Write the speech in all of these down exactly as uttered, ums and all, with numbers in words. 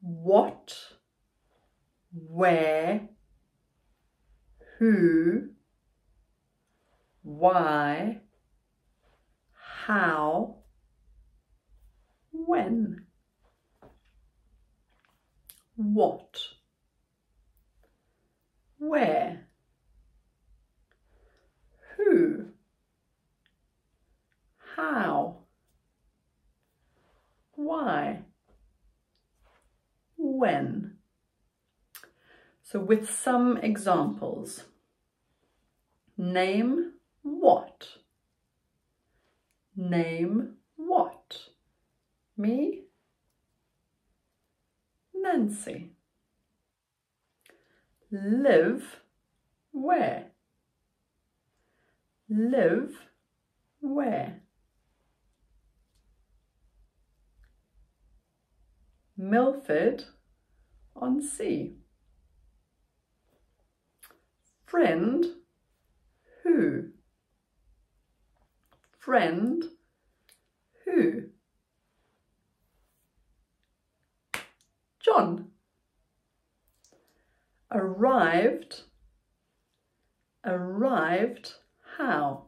what, where, who, why, how, when. What, where, who, how, why, when. So with some examples, name what, name what, me, Nancy. Live where, live where. Milford on Sea. Friend who, friend who. John. Arrived, arrived how?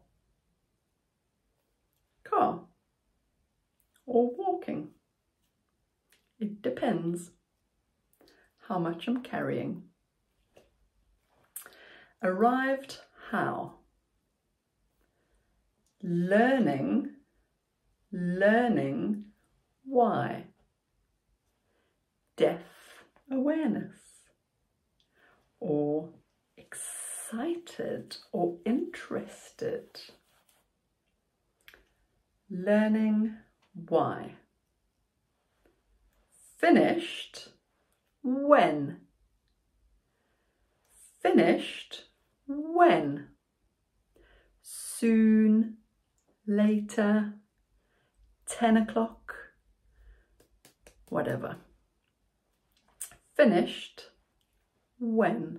Car or walking? It depends how much I'm carrying. Arrived how? Learning, learning why? Deaf awareness. Or excited or interested. Learning why? Finished when? Finished when? Soon, later, ten o'clock, whatever. Finished when?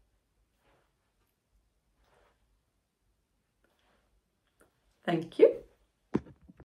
Thank you.